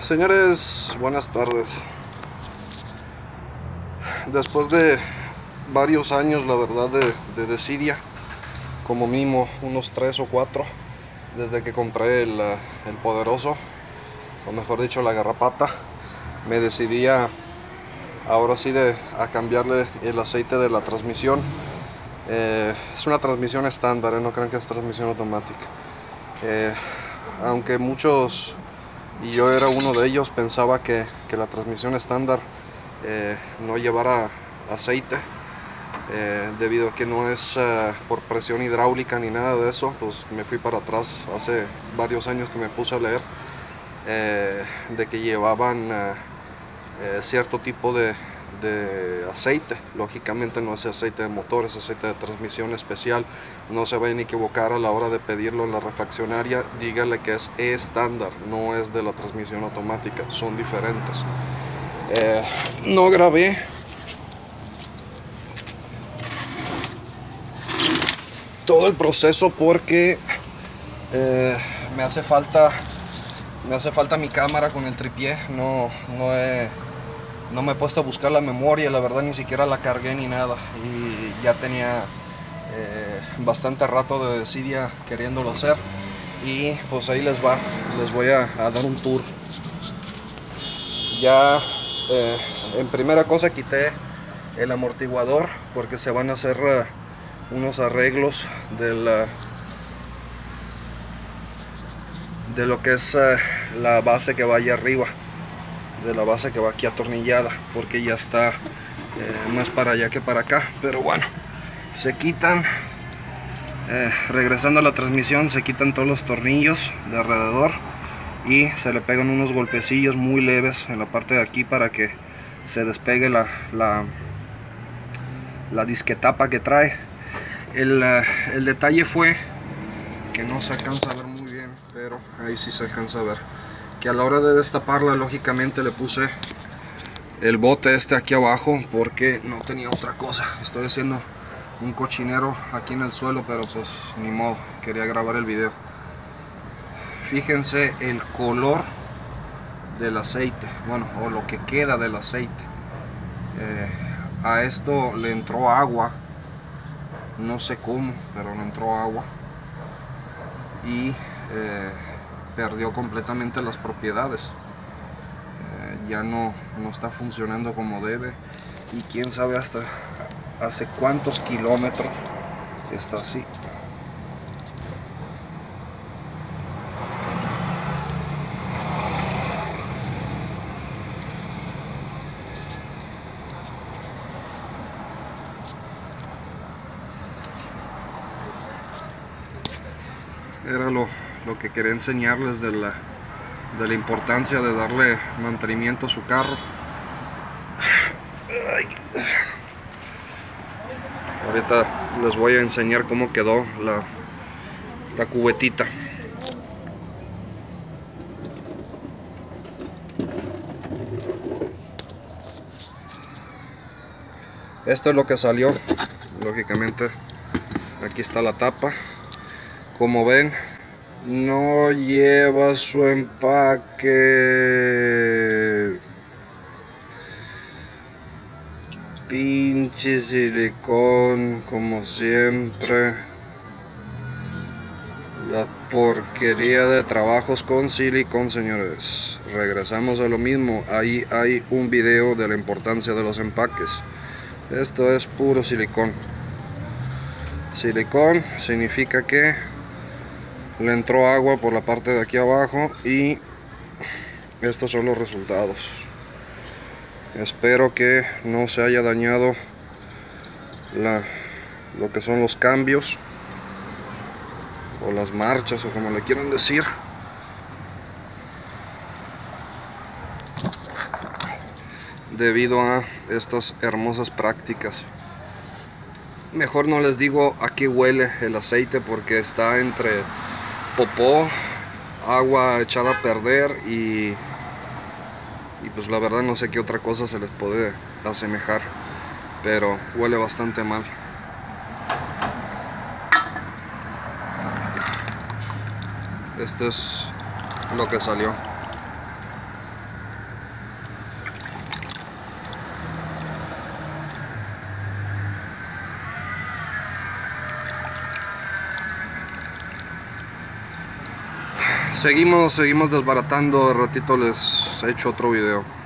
Señores, buenas tardes. Después de varios años, la verdad, de desidia, como mínimo unos 3 o 4, desde que compré el Poderoso, o mejor dicho la Garrapata, me decidí ahora sí a cambiarle el aceite de la transmisión. Es una transmisión estándar, no crean que es transmisión automática. Aunque muchos, y yo era uno de ellos, pensaba que la transmisión estándar no llevara aceite, debido a que no es por presión hidráulica ni nada de eso. Pues me fui para atrás hace varios años que me puse a leer de que llevaban cierto tipo de aceite. Lógicamente no es aceite de motor, es aceite de transmisión especial. No se vayan a equivocar a la hora de pedirlo en la refaccionaria, díganle que es estándar, no es de la transmisión automática, son diferentes. No grabé todo el proceso porque me hace falta mi cámara con el tripié. No me he puesto a buscar la memoria, la verdad ni siquiera la cargué ni nada, y ya tenía bastante rato de desidia queriéndolo hacer, y pues ahí les voy a dar un tour. Ya en primera cosa quité el amortiguador porque se van a hacer unos arreglos de lo que es la base que va allá arriba, de la base que va aquí atornillada, porque ya está más para allá que para acá. Pero bueno, se quitan, regresando a la transmisión, se quitan todos los tornillos de alrededor y se le pegan unos golpecillos muy leves en la parte de aquí para que se despegue la disquetapa que trae. El detalle fue que no se alcanza a ver muy bien, pero ahí sí se alcanza a ver que a la hora de destaparla, lógicamente le puse el bote aquí abajo porque no tenía otra cosa. Estoy haciendo un cochinero aquí en el suelo, pero pues ni modo, quería grabar el video. Fíjense el color del aceite, bueno, o lo que queda del aceite. A esto le entró agua, no sé cómo, pero le entró agua y perdió completamente las propiedades. Ya no está funcionando como debe, y quién sabe hasta hace cuántos kilómetros está así. Era lo que quería enseñarles de la importancia de darle mantenimiento a su carro. Ay. Ahorita les voy a enseñar cómo quedó la cubetita. Esto es lo que salió. Lógicamente aquí está la tapa. Como ven, no lleva su empaque. Pinche silicón, como siempre. La porquería de trabajos con silicón, señores. Regresamos a lo mismo. Ahí hay un video de la importancia de los empaques. Esto es puro silicón. Silicón significa que le entró agua por la parte de aquí abajo, y estos son los resultados. Espero que no se haya dañado lo que son los cambios o las marchas, o como le quieran decir. Debido a estas hermosas prácticas. Mejor no les digo a qué huele el aceite, porque está entre popó, agua echada a perder y pues la verdad no sé qué otra cosa se les puede asemejar, pero huele bastante mal. Esto es lo que salió. seguimos desbaratando. De ratito les he hecho otro video.